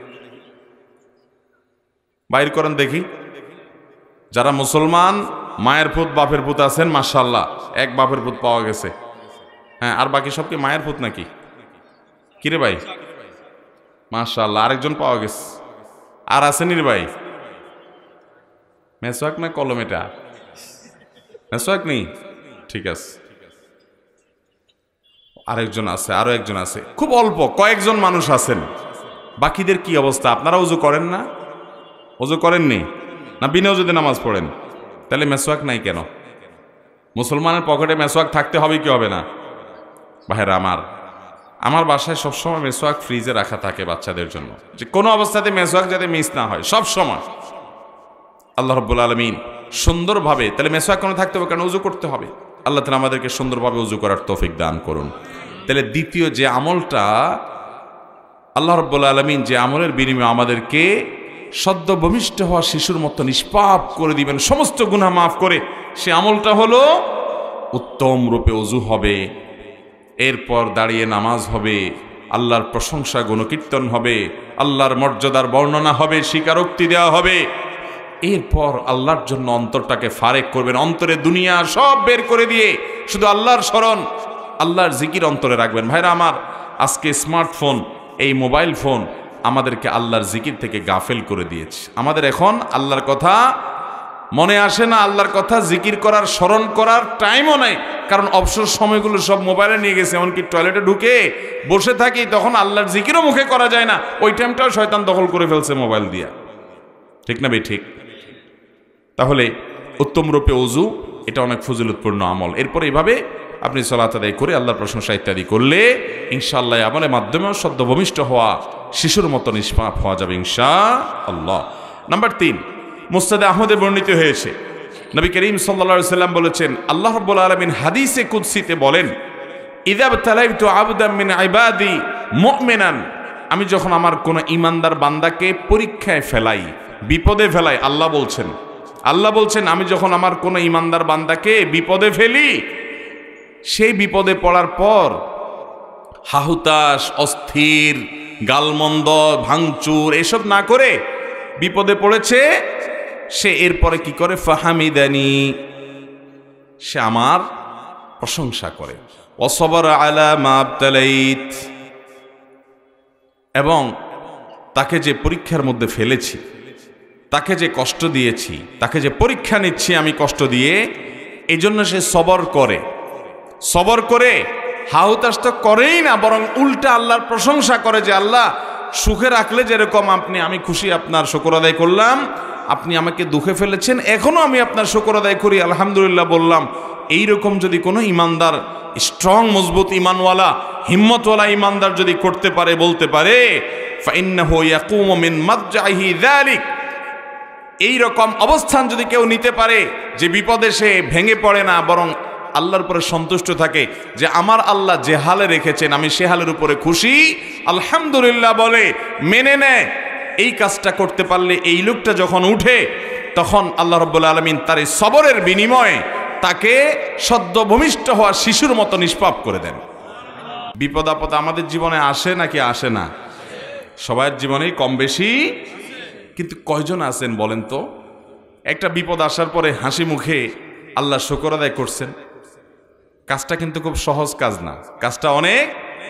বাইর করেন দেখি। যারা মুসলমান মায়ের পুত বাপের পুত আছেন, মাশাআল্লাহ, এক বাপের পুত পাওয়া গেছে। হ্যাঁ, আর বাকি সব কি মায়ের পুত নাকি? কিরে ভাই, মাশাআল্লাহ, আরেকজন পাওয়া গেছে। আর আছেন ভাই? মেসওয়াক না কলম? এটা মেসওয়াক নেই, ঠিক আছে। আরেকজন আছে, আরো একজন আছে, খুব অল্প কয়েকজন মানুষ আছেন। বাকিদের কি অবস্থা? আপনারা ওযু করেন না? ওযু করেননি না? বিনা ওযুতে নামাজ পড়েন, তাহলে মেসওয়াক নাই কেন? মুসলমানের পকেটে মেসওয়াক থাকতে হবে কি হবে না? ভাইরা আমার, আমার বাসায় সবসময় মেসওয়াক ফ্রিজে রাখা থাকে বাচ্চাদের জন্য, যে কোনো অবস্থাতে মেসওয়াক যাতে মিস না হয় সব সময়। আল্লাহ রাব্বুল আলামিন সুন্দরভাবে, তাহলে মেসওয়াক কেন থাকতে হবে? কারণ উযু করতে হবে। আল্লাহ তাআলা আমাদেরকে সুন্দরভাবে উযু করার তৌফিক দান করুন। তাহলে দ্বিতীয় যে আমলটা, আল্লাহ রাব্বুল আলামিন যে আমলের বিনিময়ে আমাদেরকে সদ্য ভূমিষ্ঠ হওয়া শিশুর মতো নিষ্পাপ করে দিবেন, সমস্ত গুনাহ মাফ করে, সে আমলটা হলো উত্তম রূপে ওযু হবে, এরপর দাঁড়িয়ে নামাজ হবে, আল্লাহর প্রশংসা গুণকীর্তন হবে, আল্লাহর মর্যাদার বর্ণনা হবে, স্বীকারোক্তি দেওয়া হবে। এরপর আল্লাহর জন্য অন্তরটাকে ফারেক করবেন, অন্তরে দুনিয়া সব বের করে দিয়ে শুধু আল্লাহর স্মরণ, আল্লাহর জিকির অন্তরে রাখবেন। ভাইরা আমার, আজকে স্মার্টফোন, এই মোবাইল ফোন আমাদেরকে আল্লাহর জিকির থেকে গাফেল করে দিয়েছে। আমাদের এখন আল্লাহর কথা মনে আসে না, আল্লাহর কথা জিকির করার, স্মরণ করার টাইমও নাই, কারণ অবসর সময়গুলো সব মোবাইলে নিয়ে গেছে। এমনকি টয়লেটে ঢুকে বসে থাকি, তখন আল্লাহর জিকিরও মুখে করা যায় না, ওই টাইমটাও শয়তান দখল করে ফেলছে মোবাইল দিয়া। ঠিক না ভাই? ঠিক। তাহলে উত্তম রূপে ওযু, এটা অনেক ফজিলতপূর্ণ আমল। এরপর এইভাবে আপনি সালাত আদায় করে আল্লাহর প্রশংসা ইত্যাদি করলে ইনশাআল্লাহ আমলের মাধ্যমে সদ্য ভূমিষ্ঠ হওয়া শিশুর মতো নিষ্পাপ হওয়া যাবে ইনশাআল্লাহ। নাম্বার 3, মুসনাদে আহমদে বর্ণিত হয়েছে, নবী করিম সাল্লাল্লাহু আলাইহি সাল্লাম বলেছেন, আল্লাহ রাব্বুল আলামিন হাদিসে কুদসিতে বলেন, ইযা বতালাইতু আবদাম মিন ইবাদি মুমিনান, আমি যখন আমার কোন ঈমানদার বান্দাকে পরীক্ষায় ফেলাই, বিপদে ফেলাই, আল্লাহ বলছেন আমি যখন আমার কোন ঈমানদার বান্দাকে বিপদে ফেলি, সেই বিপদে পড়ার পর হাহুতাশ, অস্থির, গালমন্দ, ভাঙচুর এসব না করে বিপদে পড়েছে, সে এরপরে কি করে? ফাহামিদানি, সে আমার প্রশংসা করে। ওয়াসবারা আলা মা আবতালাইত, এবং তাকে যে পরীক্ষার মধ্যে ফেলেছি, তাকে যে কষ্ট দিয়েছি, তাকে যে পরীক্ষা নিচ্ছি আমি কষ্ট দিয়ে, এই জন্য সে সবর করে হাহুতাশ তো করেই না, বরং উল্টা আল্লাহর প্রশংসা করে, যে আল্লাহ সুখে রাখলে যেরকম আমি খুশি, আপনার শুকর আদায় করলাম, আপনি আমাকে দুঃখে ফেলেছেন, এখনো আমি আপনার শুকর আদায় করি, আলহামদুলিল্লাহ বললাম। এইরকম যদি কোনো ইমানদার, স্ট্রং মজবুত ইমানওয়ালা, হিম্মতওয়ালা ইমানদার যদি করতে পারে, বলতে পারে, ফাইন্নাহু ইয়াকুমু মিন মাদজাহি যালিক, এইরকম অবস্থান যদি কেউ নিতে পারে, যে বিপদে সে ভেঙে পড়ে না, বরং আল্লাহর উপরে সন্তুষ্ট থাকে, যে আমার আল্লাহ যে হালে রেখেছেন আমি সে হালের উপরে খুশি, আলহামদুলিল্লাহ বলে মেনে নেয়, এই কাজটা করতে পারলে, এই লোকটা যখন উঠে, তখন আল্লাহ রাব্বুল আলামিন তার এই সবরের বিনিময়ে তাকে সদ্য ভূমিষ্ঠ হওয়া শিশুর মতো নিষ্পাপ করে দেন। বিপদ আপদ আমাদের জীবনে আসে নাকি আসে না? সবার জীবনেই কম বেশি, কিন্তু কয়জন আছেন বলেন তো, একটা বিপদ আসার পরে হাসি মুখে আল্লাহ শুকর আদায় করছেন? কাজটা কিন্তু খুব সহজ কাজ না, কাজটা অনেক।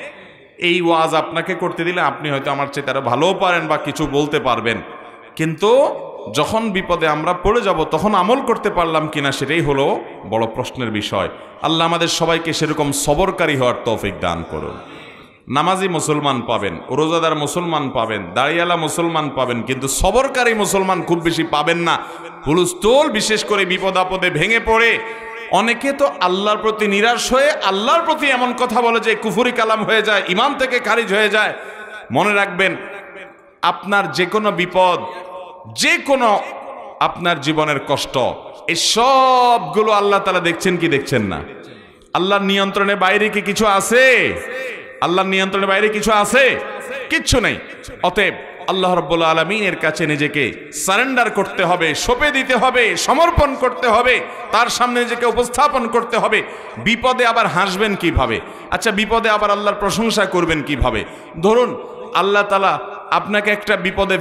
এই ওয়াজ আপনাকে করতে দিলে আপনি হয়তো আমার চেয়ে তারা ভালোও পারেন বা কিছু বলতে পারবেন, কিন্তু যখন বিপদে আমরা পড়ে যাব তখন আমল করতে পারলাম কিনা সেটাই হলো বড় প্রশ্নের বিষয়। আল্লাহ আমাদের সবাইকে সেরকম সবরকারী হওয়ার তৌফিক দান করুন। নামাজি মুসলমান পাবেন, রোজাদার মুসলমান পাবেন, দাড়িয়ালা মুসলমান পাবেন, কিন্তু সবরকারী মুসলমান খুব বেশি পাবেন না। হুলস্থুল, বিশেষ করে বিপদ আপদে ভেঙে পড়ে অনেকে তো আল্লাহর প্রতি নিরাশ হয়ে আল্লাহর প্রতি এমন কথা বলে যে কুফরি কালাম হয়ে যায়, ইমান থেকে খারিজ হয়ে যায়। মনে রাখবেন, আপনার যে কোনো বিপদ, যে কোনো আপনার জীবনের কষ্ট, এই সবগুলো আল্লাহ তাআলা দেখছেন কি দেখছেন না? আল্লাহর নিয়ন্ত্রণের বাইরে কি কিছু আছে? আল্লাহর নিয়ন্ত্রণের বাইরে কিছু আছে? কিচ্ছু নেই। অতএব আল্লাহ রাব্বুল আলামিনের কাছে নিজেকে সারেন্ডার করতে হবে, সঁপে দিতে হবে, সমর্পণ করতে হবে, তার সামনে নিজেকে উপস্থাপন করতে হবে। বিপদে আবার হাসবেন কিভাবে? আচ্ছা, বিপদে আবার আল্লাহর প্রশংসা করবেন কিভাবে? ধরুন আল্লাহ তাআলা আপনাকে একটা বিপদে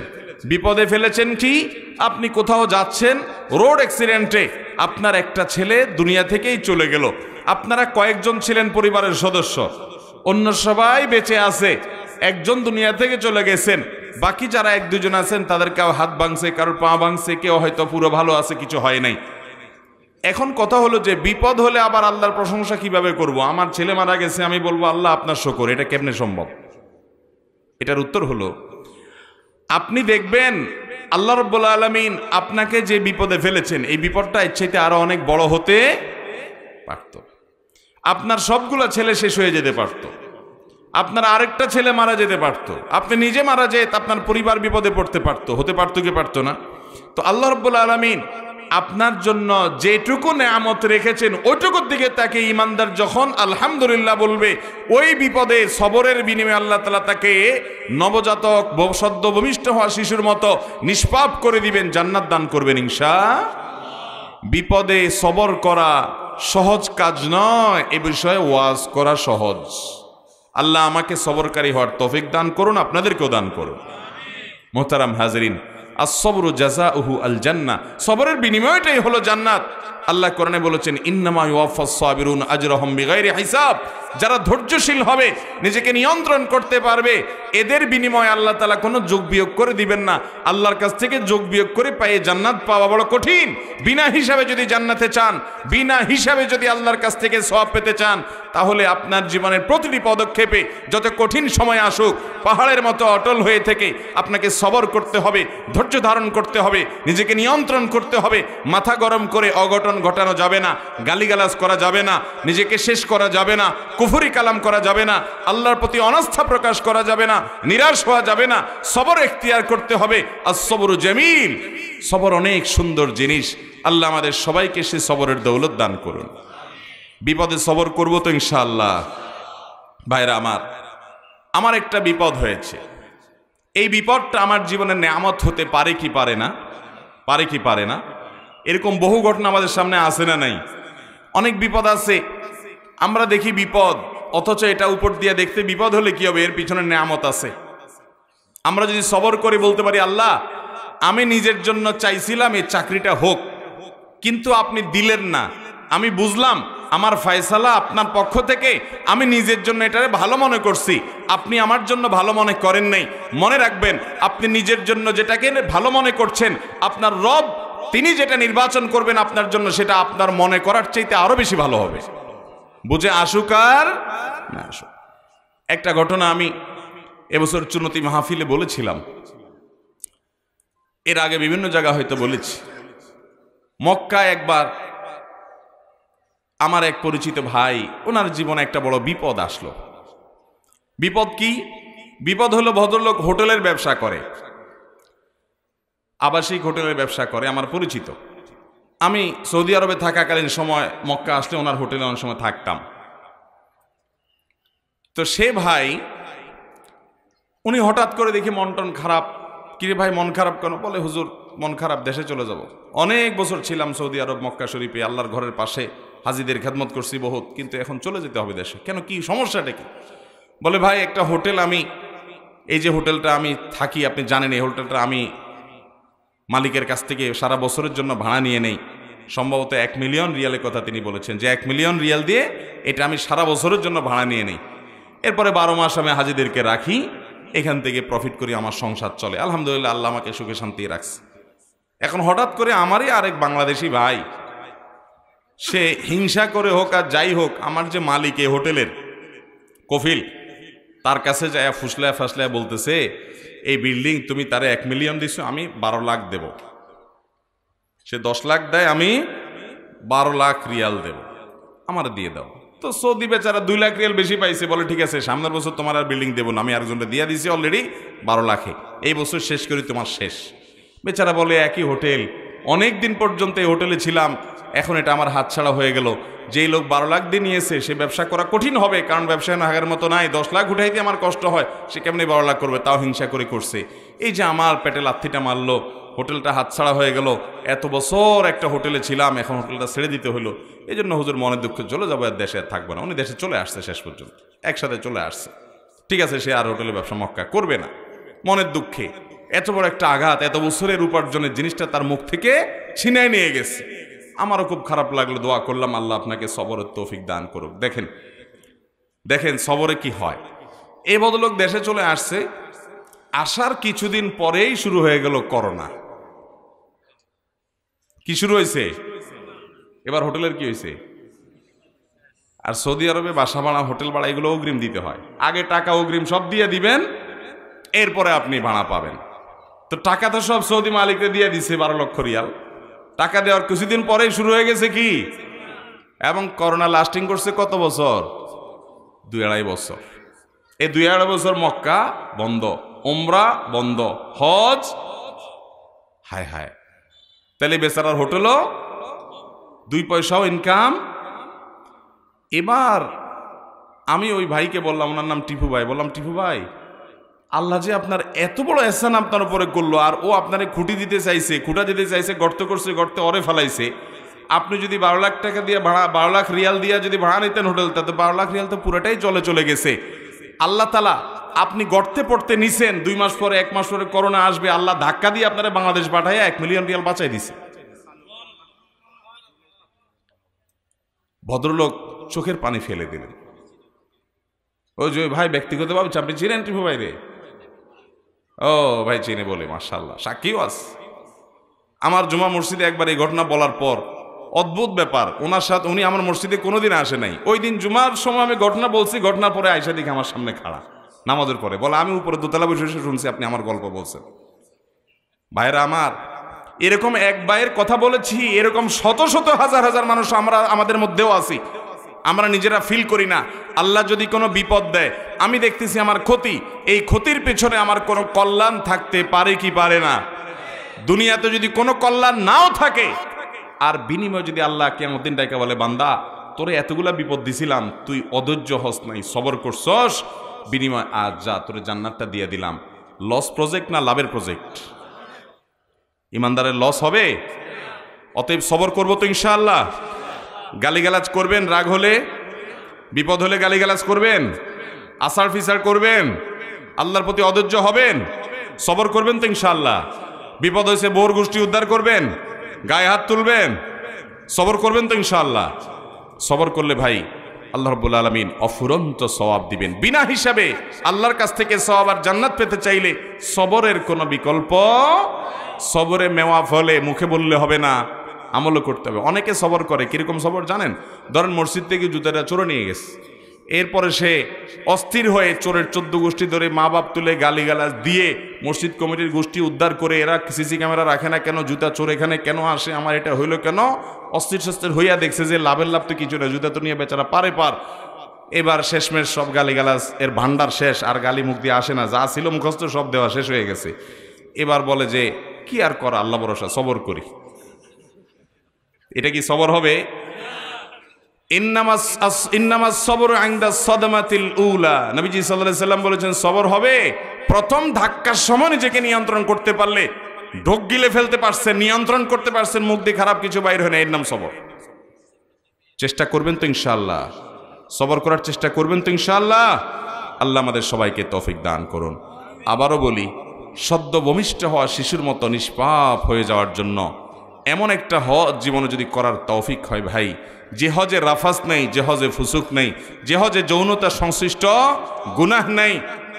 ফেলেছেন কি? আপনি কোথাও যাচ্ছেন, রোড অ্যাক্সিডেন্টে আপনার একটা ছেলে দুনিয়া থেকেই চলে গেল। আপনারা কয়েকজন ছিলেন পরিবারের সদস্য, অন্য সবাই বেঁচে আছে, একজন দুনিয়া থেকে চলে গেছেন, বাকি যারা এক দুজন আছেন তাদের কেউ হাত ভাঙছে, কারোর পা ভাঙছে, কেউ হয়তো পুরো ভালো আছে, কিছু হয় নাই। এখন কথা হলো যে বিপদ হলে আবার আল্লাহর প্রশংসা কিভাবে করব? আমার ছেলে মারা গেছে, আমি বলবো আল্লাহ আপনার শুকর, এটা কেমনে সম্ভব? এটার উত্তর হলো, আপনি দেখবেন আল্লাহ রাব্বুল আলামিন আপনাকে যে বিপদে ফেলেছেন, এই বিপদটা এর চাইতে আরো অনেক বড় হতে পারত। আপনার সবগুলো ছেলে শেষ হয়ে যেতে পারত, আপনার আরেকটা ছেলে মারা যেতে পারতো, আপনি নিজে মারা যেত, আপনার পরিবার বিপদে পড়তে পারতো, হতে পারতো কি পারতো না? তো আল্লাহ রাব্বুল আলামিন আপনার জন্য যেটুকু নেয়ামত রেখেছেন ওইটুকুর দিকে তাকে ইমানদার যখন আলহামদুলিল্লাহ বলবে, ওই বিপদে সবরের বিনিময়ে আল্লাহ তাআলা তাকে নবজাতক সদ্য ভূমিষ্ঠ হওয়া শিশুর মতো নিষ্পাপ করে দিবেন, জান্নাত দান করবেন ইনশাআল্লাহ। বিপদে সবর করা সহজ কাজ নয়, এ বিষয়ে ওয়াজ করা সহজ। আল্লাহ আমাকে সবরকারী হওয়ার তৌফিক দান করুন, আপনাদেরকেও দান করুন। মুহতারাম হাজরিন, as-sabru জাযাউহু আল জান্নাহ, সবরের বিনিময়টাই হলো জান্নাত। আল্লাহ কোরআনে বলেছেন, ইন্নামা ইউওয়াফাস সাবিরুন আজরাহুম বিগাইরি হিসাব। যারা ধৈর্যশীল হবে, নিজেকে নিয়ন্ত্রণ করতে পারবে, এদের বিনিময়ে আল্লাহ তাআলা কোনো যোগ বিয়োগ করে দিবেন না। আল্লাহর কাছ থেকে যোগ বিয়োগ করে পায়ে জান্নাত পাওয়া বড় কঠিন। বিনা হিসাবে যদি জান্নাতে চান, বিনা হিসাবে যদি আল্লাহর কাছ থেকে সওয়াব পেতে চান, তাহলে আপনার জীবনের প্রতিটি পদক্ষেপে যত কঠিন সময় আসুক, পাহাড়ের মতো অটল হয়ে থেকে আপনাকে সবর করতে হবে, ধৈর্য ধারণ করতে হবে, নিজেকে নিয়ন্ত্রণ করতে হবে। মাথা গরম করে অঘটন ঘটানো যাবে না, গালিগালাজ করা যাবে না, নিজেকে শেষ করা যাবে না, কুফরি কালাম করা যাবে না, আল্লাহর প্রতি অনাস্থা প্রকাশ করা যাবে না, নিরাশ হওয়া যাবে না। সবর এখতিয়ার করতে হবে। আস-সবরু জামিল, সবর অনেক সুন্দর জিনিস। আল্লাহ আমাদের সবাইকে সে সবরের দৌলত দান করুন। বিপদে সবর করব তো ইনশাআল্লাহ। ভাইরা আমার একটা বিপদ হয়েছে। এই বিপদটা আমার জীবনের নেয়ামত হতে পারে কি পারে না, পারে কি পারে না, এরকম বহু ঘটনা আমাদের সামনে আসে না নাই? অনেক বিপদ আছে, আমরা দেখি বিপদ, অথচ এটা উপর দিয়ে দেখতে বিপদ হলে কি হবে, এর পিছনে নেয়ামত আছে। আমরা যদি সবর করে বলতে পারি, আল্লাহ আমি নিজের জন্য চাইছিলাম এই চাকরিটা হোক, কিন্তু আপনি দিলেন না, আমি বুঝলাম আমার ফয়সালা আপনার পক্ষ থেকে, আমি নিজের জন্য এটারে ভালো মনে করছি, আপনি আমার জন্য ভালো মনে করেন নাই। মনে রাখবেন, আপনি নিজের জন্য যেটাকে ভালো মনে করছেন, আপনার রব তিনি যেটা নির্বাচন করবেন আপনার জন্য, সেটা আপনার মনে করার চাইতে আরো বেশি ভালো হবে। বুঝে আসুক আর না আসুক। একটা ঘটনা আমি এবছর চুনতি মাহফিলে বলেছিলাম, এর আগে বিভিন্ন জায়গা হয়তো বলেছি। মক্কায় একবার আমার এক পরিচিত ভাই, ওনার জীবনে একটা বড় বিপদ আসলো। বিপদ কি? বিপদ হলো, ভদ্রলোক হোটেলের ব্যবসা করে, আবাসিক হোটেলের ব্যবসা করে, আমার পরিচিত। আমি সৌদি আরবে থাকাকালীন সময় মক্কা আসলে ওনার হোটেলে অনেক সময় থাকতাম। তো সে ভাই, উনি হঠাৎ করে দেখি মন টন খারাপ। কিরে ভাই মন খারাপ কেন? বলে হুজুর মন খারাপ, দেশে চলে যাব। অনেক বছর ছিলাম সৌদি আরব মক্কা শরীফে, আল্লাহর ঘরের পাশে হাজিদের খেদমত করছি বহুত, কিন্তু এখন চলে যেতে হবে দেশে। কেন, কি সমস্যাটা কি? বলে ভাই একটা হোটেল, আমি এই যে হোটেলটা আমি থাকি, আপনি জানেন এই হোটেলটা আমি মালিকের কাছ থেকে সারা বছরের জন্য ভাড়া নিয়ে নেই। সম্ভবত 1 মিলিয়ন রিয়ালের কথা তিনি বলেছেন, যে 1 মিলিয়ন রিয়াল দিয়ে এটা আমি সারা বছরের জন্য ভাড়া নিয়ে নেই। এরপরে 12 মাস আমি হাজিদেরকে রাখি, এখান থেকে প্রফিট করি, আমার সংসার চলে। আলহামদুলিল্লাহ, আল্লাহ আমাকে সুখে শান্তি রাখছে। এখন হঠাৎ করে আমারই আরেক বাংলাদেশি ভাই, সে হিংসা করে হোক আর যাই হোক, আমার যে মালিক এই হোটেলের কফিল, তার কাছে যায় ফুসলায় ফাসলায় বলতেছে, এই বিল্ডিং তুমি তারে 1 মিলিয়ন দিছো, আমি 12 লাখ দেব। সে 10 লাখ দেয়, আমি 12 লাখ রিয়াল দেব, আমার দিয়ে দাও। তো সৌদি বেচারা 2 লাখ রিয়াল বেশি পাইছে, বলে ঠিক আছে সামনের বছর তোমার আর বিল্ডিং দেবো না, আমি আরেকজনটা দিয়ে দিছি অলরেডি 12 লাখে, এই বছর শেষ করি, তোমার শেষ। বেচারা বলে একই হোটেল, অনেক দিন পর্যন্ত এই হোটেলে ছিলাম, এখন এটা আমার হাতছাড়া হয়ে গেল। যেই লোক 12 লাখ দিয়ে নিয়েছে সে ব্যবসা করা কঠিন হবে, কারণ ব্যবসায় আগের মতো নাই। 10 লাখ উঠাইতে আমার কষ্ট হয়, সে কেমনি 12 লাখ করবে? তাও হিংসা করে করছে। এই যে আমার পেটে লাথিটা মারলো, হোটেলটা হাতছাড়া হয়ে গেল, এত বছর একটা হোটেলে ছিলাম, এখন হোটেলটা ছেড়ে দিতে হলো। এই জন্য হুজুর মনের দুঃখে চলে যাবো, আর দেশে আর থাকবো না। উনি দেশে চলে আসছে, শেষ পর্যন্ত একসাথে চলে আসছে। ঠিক আছে, সে আর হোটেলে ব্যবসা মক্কা করবে না। মনের দুঃখে এত বড় একটা আঘাত, এত বছরের উপার্জনের জিনিসটা তার মুখ থেকে ছিনায় নিয়ে গেছে। আমারও খুব খারাপ লাগলো, দোয়া করলাম আল্লাহ আপনাকে সবরের তৌফিক দান করুক। দেখেন দেখেন সবরে কি হয়। এই ভদ্রলোক দেশে চলে আসছে, আসার কিছুদিন পরেই শুরু হয়ে গেল করোনা। কি শুরু হয়েছে? এবার হোটেলের কি হয়েছে? আর সৌদি আরবে বাসা ভাড়া, হোটেল ভাড়া এগুলো অগ্রিম দিতে হয়। আগে টাকা অগ্রিম সব দিয়ে দিবেন, এরপরে আপনি ভাড়া পাবেন। তো টাকা তো সব সৌদি মালিককে দিয়ে দিছে 12 লক্ষ রিয়াল। টাকা দেওয়ার কিছুদিন পরেই শুরু হয়ে গেছে কি, এবং করোনা লাস্টিং করছে কত বছর? 2-2.5 বছর। এই 2.5 বছর মক্কা বন্ধ, উমরা বন্ধ, হজ, হায় হায়, তাহলে বেচারার হোটেলও 2 পয়সাও ইনকাম। এবার আমি ওই ভাইকে বললাম, ওনার নাম টিপু ভাই, বললাম টিপু ভাই, আল্লাহ যে আপনার এত বড় এহসান আপনার উপরে করলো, আর ও আপনারে খুঁটা দিতে চাইছে, গর্ত করছে, গর্তে অরে ফেলাইছে। আপনি যদি 12 লাখ টাকা দিয়ে ভাড়া, 12 লাখ রিয়াল দিয়ে যদি ভাড়া নিতেন হোটেলটা, তো 12 লাখ রিয়াল তো পুরোটাই চলে গেছে। আল্লাহ তাআলা আপনি গর্তে পড়তে নিছেন, 2 মাস পরে 1 মাস পরে করোনা আসবে, আল্লাহ ধাক্কা দিয়ে আপনারা বাংলাদেশ পাঠাইয়া 1 মিলিয়ন রিয়াল বাঁচাই দিছে। ভদ্রলোক চোখের পানি ফেলে দিলেন। ওই যে ভাই ব্যক্তিগতভাবে আপনি চিনেন টিপু ভাই রে? ও ভাই চিনে বলে, মাশাআল্লাহ, সাক্ষীও আছে। আমার জুমা মসজিদে একবার এই ঘটনা বলার পর অদ্ভুত ব্যাপার, ওনার সাথে, উনি আমার মসজিদে কোনোদিন আসে নাই। ওই দিন জুমার সময় আমি ঘটনা বলছি, ঘটনার পরে আয়সা দেখে আমার সামনে খাড়া নামাজের পরে, বলে আমি উপরে দোতলা বসে শুনছি আপনি আমার গল্প বলছেন। ভাইরা আমার, এরকম এক ভাইয়ের কথা বলেছি, এরকম শত শত হাজার হাজার মানুষ আমরা আমাদের মধ্যেও আছি, আমরা নিজেরা ফিল করি না। আল্লাহ যদি কোনো বিপদ দেয়, আমি দেখতেছি আমার ক্ষতি, এই ক্ষতির পেছনে আমার কোনো কল্যাণ থাকতে পারে কি পারে না? দুনিয়াতে যদি কোনো কল্যাণ নাও থাকে, আর বিনিময় যদি আল্লাহ কিয়ামত দিন ডাইকা বলে, বান্দা তোরে এতগুলা বিপদ দিছিলাম, তুই অধৈর্য হস নাই, সবর করছস, বিনিময় আজ যা তোরে জান্নাতটা দিয়ে দিলাম। লস প্রজেক্ট না লাভের প্রজেক্ট? ইমানদারের লস হবে? অতএব সবর করবো তো ইনশাআল্লাহ। গালিগালাজ করবেন, রাগ হলে, বিপদ হলে গালিগালাজ করবেন, আসার ফিসার করবেন, আল্লাহর প্রতি অধৈর্য হবেন, সবর করবেন তো ইনশাআল্লাহ। বিপদ হয়েছে বোর গোষ্ঠী উদ্ধার করবেন, গায়ে হাত তুলবেন, সবর করবেন তো ইনশাআল্লাহ। সবর করলে ভাই আল্লাহ রাব্বুল আলামিন অফুরন্ত সওয়াব দিবেন বিনা হিসাবে। আল্লাহর কাছ থেকে সওয়াব আর জান্নাত পেতে চাইলে সবরের কোনো বিকল্প, সবরে মেওয়া ফলে মুখে বললে হবে না, আমলও করতে হবে। অনেকে সবর করে, কিরকম সবর জানেন? ধরেন মসজিদ থেকে জুতাটা চোরে নিয়ে গেছে, এরপরে সে অস্থির হয়ে চোরের 14 গোষ্ঠী ধরে মা বাপ তুলে গালিগালাজ দিয়ে মসজিদ কমিটির গোষ্ঠী উদ্ধার করে, এরা সিসি ক্যামেরা রাখে না কেন, জুতা চোর এখানে কেন আসে, আমার এটা হইলো কেন, অস্থির সস্থির হইয়া দেখছে যে লাভের লাভ তো কিছু না, জুতা তো নিয়ে বেচারা পারে পার। এবার শেষমেশ সব গালিগালাজ এর ভান্ডার শেষ, আর গালি মুখ দিয়ে আসে না, যা ছিল মুখস্থ সব দেওয়া শেষ হয়ে গেছে। এবার বলে যে কি আর করা, আল্লাহ ভরসা, সবর করি। এটা কি সবর হবে? ইন্নামাস সবরু ইনদা সাদমাতিল উলা, নবীজি সাল্লাল্লাহু আলাইহি সাল্লাম বলেছেন সবর হবে প্রথম ধাক্কার সময় নিজেকে নিয়ন্ত্রণ করতে পারলে, ঢোক গিলে ফেলতে পারছেন, নিয়ন্ত্রণ করতে পারছেন, মুখ দিয়ে খারাপ কিছু বাইর হয় না, এর নাম সবর। চেষ্টা করবেন তো ইনশাআল্লাহ, সবর করার চেষ্টা করবেন তো ইনশাআল্লাহ। আল্লাহ আমাদের সবাইকে তৌফিক দান করুন। আবারও বলি, সদ্য ভূমিষ্ঠ হওয়া শিশুর মতো নিষ্পাপ হয়ে যাওয়ার জন্য এমন একটা হজ জীবনে যদি করার তৌফিক হয় ভাই, যে হজে রাফাস নেই, যে হজে ফুসুক নেই, যে হজে যৌনতা সংশ্লিষ্ট গুনাহ নেই,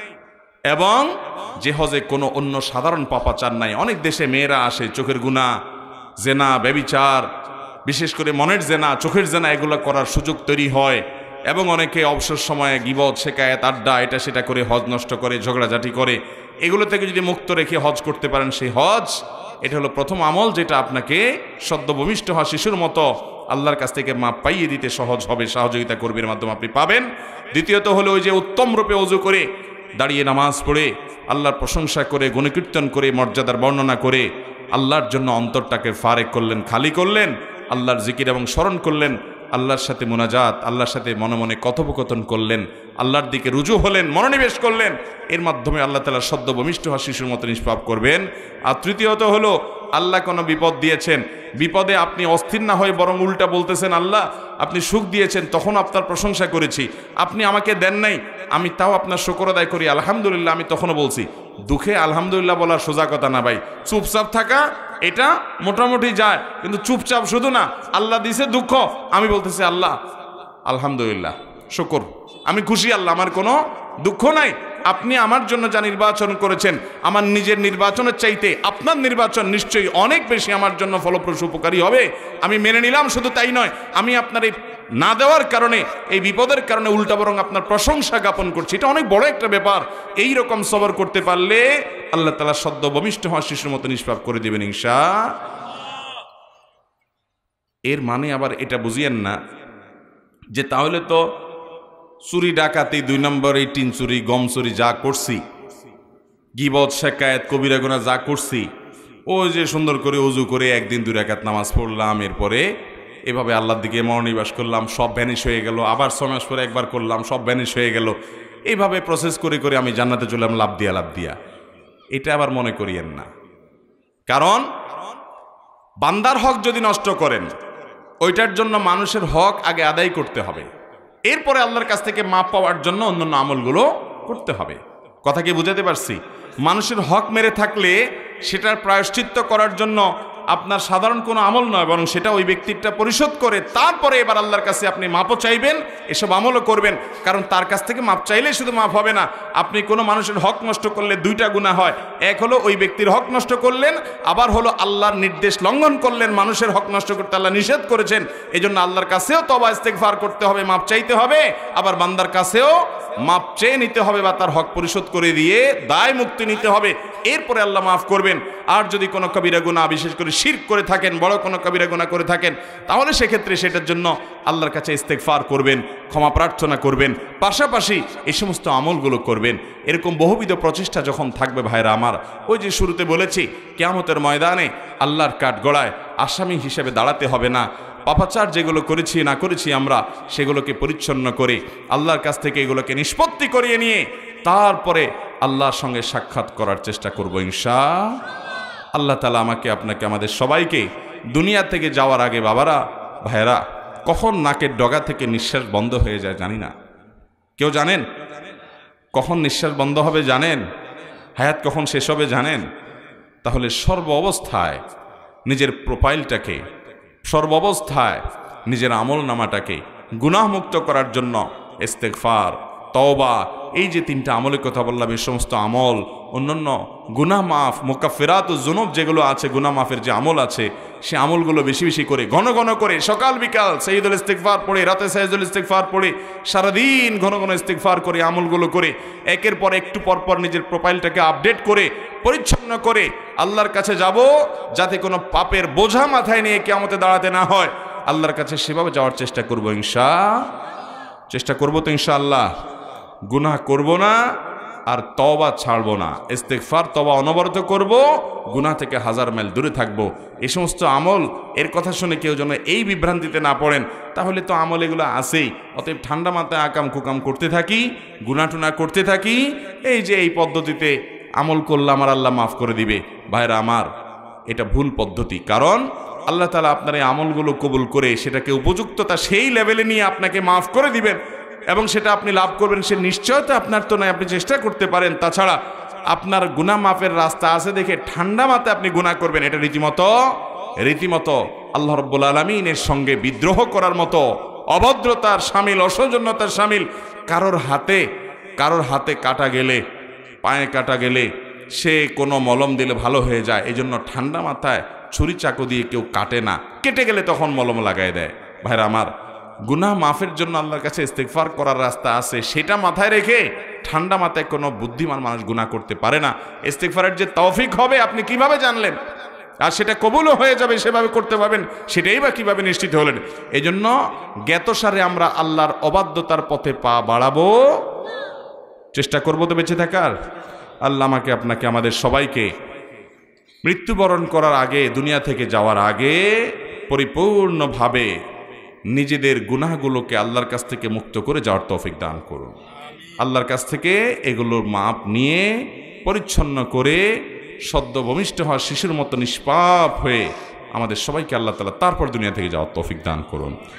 এবং যে হজে কোনো অন্য সাধারণ পাপাচার নাই। অনেক দেশে মেয়েরা আসে, চোখের গুনাহ, জেনা, ব্যভিচার, বিশেষ করে মনের জেনা, চোখের জেনা, এগুলো করার সুযোগ তৈরি হয়, এবং অনেকে অবসর সময়ে গীবত, শিকায়েত, আড্ডা, এটা সেটা করে হজ নষ্ট করে, ঝগড়াঝাটি করে। এগুলো থেকে যদি মুক্ত রেখে হজ করতে পারেন, সেই হজ, এটা হলো প্রথম আমল যেটা আপনাকে সদ্য ভূমিষ্ঠ হওয়া শিশুর মতো আল্লাহর কাছ থেকে মাপ পাইয়ে দিতে সহজ হবে, সহযোগিতা করবে, এর মাধ্যমে আপনি পাবেন। দ্বিতীয়ত হলো ওই যে উত্তম রূপে ওযু করে, দাঁড়িয়ে নামাজ পড়ে, আল্লাহর প্রশংসা করে, গুণকীর্তন করে, মর্যাদার বর্ণনা করে আল্লাহর জন্য অন্তরটাকে ফারেক করলেন, খালি করলেন, আল্লাহর জিকির এবং স্মরণ করলেন, আল্লাহর সাথে মুনাজাত, আল্লাহর সাথে মনে মনে কথোপকথন করলেন, আল্লাহর দিকে রুজু হলেন, মনোনিবেশ করলেন। এর মাধ্যমে আল্লাহ তাআলা সদ্য ভূমিষ্ঠ হওয়া শিশুর মতো নিষ্পাপ করবেন। আর তৃতীয়ত হলো, আল্লাহ কোনো বিপদ দিয়েছেন, বিপদে আপনি অস্থির না হয়ে বরং উল্টা বলতেছেন, আল্লাহ আপনি সুখ দিয়েছেন, তখন আপনার প্রশংসা করেছি, আপনি আমাকে দেন নাই, আমি তাও আপনার শুকর আদায় করি, আলহামদুলিল্লাহ, আমি তখনও বলছি। দুঃখে আলহামদুলিল্লাহ বলার সোজা কথা না ভাই, চুপচাপ থাকা এটা মোটামুটি যায়, কিন্তু চুপচাপ শুধু না, আল্লাহ দিছে দুঃখ, আমি বলতেছি আল্লাহ আলহামদুলিল্লাহ, শুকর, আমি খুশি, আল্লাহ আমার কোনো দুঃখ নাই, আপনি আমার জন্য যা নির্বাচন করেছেন, আমার নিজের নির্বাচনের চাইতে আপনার নির্বাচন নিশ্চয়ই অনেক বেশি আমার জন্য ফলপ্রসূ, উপকারী হবে, আমি মেনে নিলাম। শুধু তাই নয়, আমি আপনার এই না দেওয়ার কারণে, এই বিপদের কারণে উল্টা বরং আপনার প্রশংসা জ্ঞাপন করছি। এটা অনেক বড় একটা ব্যাপার। এই রকম সবর করতে পারলে আল্লাহ তাআলা সদ্য ভূমিষ্ঠ হওয়া শিশুর মতো নিষ্পাপ করে দিবেন ইনশাআল্লাহ। এর মানে আবার এটা বুঝিয়েন না যে তাহলে তো চুরি ডাকাতি, 2 নম্বরে টিন চুরি, গম চুরি যা করছি, গীবত শেকায়েত কবিরা গুনাহ যা করছি, ওই যে সুন্দর করে ওযু করে একদিন 2 রাকাত নামাজ পড়লাম, এরপরে এভাবে আল্লাহর দিকে মনোনিবেশ করলাম, সব ভ্যানিশ হয়ে গেল, আবার 6 মাস পরে একবার করলাম, সব ভ্যানিশ হয়ে গেল, এইভাবে প্রসেস করে করে আমি জান্নাতে চললাম লাভ দিয়া। এটা আবার মনে করিয়েন না। কারণ বান্দার হক যদি নষ্ট করেন, ওইটার জন্য মানুষের হক আগে আদায় করতে হবে, এরপরে আল্লাহর কাছ থেকে মাপ পাওয়ার জন্য অন্যান্য আমলগুলো করতে হবে। কথা কি বুঝাতে পারছি? মানুষের হক মেরে থাকলে সেটার প্রায়শ্চিত্ত করার জন্য আপনার সাধারণ কোনো আমল নয়, বরং সেটা ওই ব্যক্তিটা পরিশোধ করে তারপরে এবার আল্লাহর কাছে আপনি মাপও চাইবেন, এসব আমলও করবেন। কারণ তার কাছ থেকে মাপ চাইলেই শুধু মাপ হবে না, আপনি কোনো মানুষের হক নষ্ট করলে 2টা গুনাহ হয়। এক হলো ওই ব্যক্তির হক নষ্ট করলেন, আবার হলো আল্লাহর নির্দেশ লঙ্ঘন করলেন। মানুষের হক নষ্ট করতে আল্লাহ নিষেধ করেছেন, এই জন্য আল্লাহর কাছেও তওবা ইস্তেগফার করতে হবে, মাপ চাইতে হবে, আবার বান্দার কাছেও মাপ চেয়ে নিতে হবে বা তার হক পরিশোধ করে দিয়ে দায় মুক্তি নিতে হবে, এরপরে আল্লাহ মাফ করবেন। আর যদি কোনো কবিরা গুনাহ, বিশেষ করে শিরক করে থাকেন, বড় কোনো কবিরা গুনাহ করে থাকেন, তাহলে সেক্ষেত্রে সেটার জন্য আল্লাহর কাছে ইস্তেগফার করবেন, ক্ষমা প্রার্থনা করবেন, পাশাপাশি এই সমস্ত আমলগুলো করবেন। এরকম বহুবিধ প্রচেষ্টা যখন থাকবে ভাইরা আমার, ওই যে শুরুতে বলেছি, কিয়ামতের ময়দানে আল্লাহর কাঠগড়ায় আসামি হিসেবে দাঁড়াতে হবে না। পাপাচার যেগুলো করেছি না করেছি আমরা, সেগুলোকে পরিচ্ছন্ন করে আল্লাহর কাছ থেকে এগুলোকে নিষ্পত্তি করিয়ে নিয়ে তারপরে আল্লাহর সঙ্গে সাক্ষাৎ করার চেষ্টা করব ইনশাআল্লাহ। আল্লাহ তাআলা আমাকে, আপনাকে, আমাদের সবাইকে দুনিয়া থেকে যাওয়ার আগে বাবারা, ভাইয়েরা, কখন নাকের ডগা থেকে নিঃশ্বাস বন্ধ হয়ে যায় জানি না। কেউ জানেন কখন নিঃশ্বাস বন্ধ হবে? জানেন হায়াত কখন শেষ হবে? জানেন? তাহলে সর্ব অবস্থায় নিজের প্রোফাইলটাকে, সর্ব অবস্থায় নিজের আমল নামাটাকে গুনাহমুক্ত করার জন্য ইস্তেগফার, তওবা, এই যে 3টা আমলের কথা বললাম, এই সমস্ত আমল, অন্যান্য গুনাহ মাফ, মুকাফফিরাতুজ যুনুব যেগুলো আছে, গুনাহ মাফের যে আমল আছে, সে আমলগুলো বেশি বেশি করে, ঘন ঘন করে, সকাল বিকাল সাইয়্যিদুল ইস্তিগফার পড়ে, রাতে সাইয়্যিদুল ইস্তিগফার পড়ে, সারাদিন ঘন ঘন ইস্তিগফার করে, আমলগুলো করে, একের পর একটু পর পর নিজের প্রোফাইলটাকে আপডেট করে, পরিচ্ছন্ন করে আল্লাহর কাছে যাব, যাতে কোনো পাপের বোঝা মাথায় নিয়ে কিয়ামতে দাঁড়াতে না হয়। আল্লাহর কাছে সেভাবে যাওয়ার চেষ্টা করব চেষ্টা করব তো ইনশাআল্লাহ। গুনাহ করব না, আর তওবা ছাড়বো না। ইস্তেগফার, তওবা অনবরত করব, গুনাহ থেকে 1000 মাইল দূরে থাকবো। এই সমস্ত আমল, এর কথা শুনে কেউ যেন এই বিভ্রান্তিতে না পড়েন, তাহলে তো আমল এগুলো আছেই, অতএব ঠান্ডা মাথায় আকাম কুকাম করতে থাকি, গুনাহ টুনা করতে থাকি, এই যে এই পদ্ধতিতে আমল করলাম আর আল্লাহ মাফ করে দিবে। ভাইরা আমার, এটা ভুল পদ্ধতি। কারণ আল্লাহ তাআলা আপনার এই আমলগুলো কবুল করে সেটাকে উপযুক্ততা সেই লেভেলে নিয়ে আপনাকে মাফ করে দিবেন, এবং সেটা আপনি লাভ করবেন, সে নিশ্চয়তা আপনার তো নয়, আপনি চেষ্টা করতে পারেন। তাছাড়া আপনার গুনাহ মাফের রাস্তা আছে দেখে ঠান্ডা মাথায় আপনি গুনাহ করবেন, এটা রীতিমতো আল্লাহ রাব্বুল আলামিনের সঙ্গে বিদ্রোহ করার মতো, অভদ্রতার শামিল, অসৌজন্যতার শামিল। কারোর হাতে কাটা গেলে, পায়ে কাটা গেলে সে কোনো মলম দিলে ভালো হয়ে যায়, এই জন্য ঠান্ডা মাথায় ছুরি চাকু দিয়ে কেউ কাটে না, কেটে গেলে তখন মলম লাগাই দেয়। ভাইরা আমার, গুনাহ মাফের জন্য আল্লাহর কাছে ইস্তেগফার করার রাস্তা আছে, সেটা মাথায় রেখে ঠান্ডা মাথায় কোনো বুদ্ধিমান মানুষ গুনাহ করতে পারে না। ইস্তেগফারের যে তৌফিক হবে আপনি কিভাবে জানলেন? আর সেটা কবুলও হয়ে যাবে, সেভাবে করতে পারবেন, সেটাই বা কিভাবে নিশ্চিত হলেন? এই জন্য জ্ঞাতসারে আমরা আল্লাহর অবাধ্যতার পথে পা বাড়াবো, চেষ্টা করবো তো বেঁচে থাকার। আল্লাহ আমাকে, আপনাকে, আমাদের সবাইকে মৃত্যুবরণ করার আগে, দুনিয়া থেকে যাওয়ার আগে পরিপূর্ণভাবে নিজেদের গুনাহগুলোকে আল্লাহর কাছ থেকে মুক্ত করে যাওয়ার তৌফিক দান করুন। আল্লাহর কাছ থেকে এগুলোর মাপ নিয়ে পরিচ্ছন্ন করে সদ্য ভূমিষ্ঠ হওয়া শিশুর মতো নিষ্পাপ হয়ে আমাদের সবাইকে আল্লাহ তাআলা তারপর দুনিয়া থেকে যাওয়ার তৌফিক দান করুন।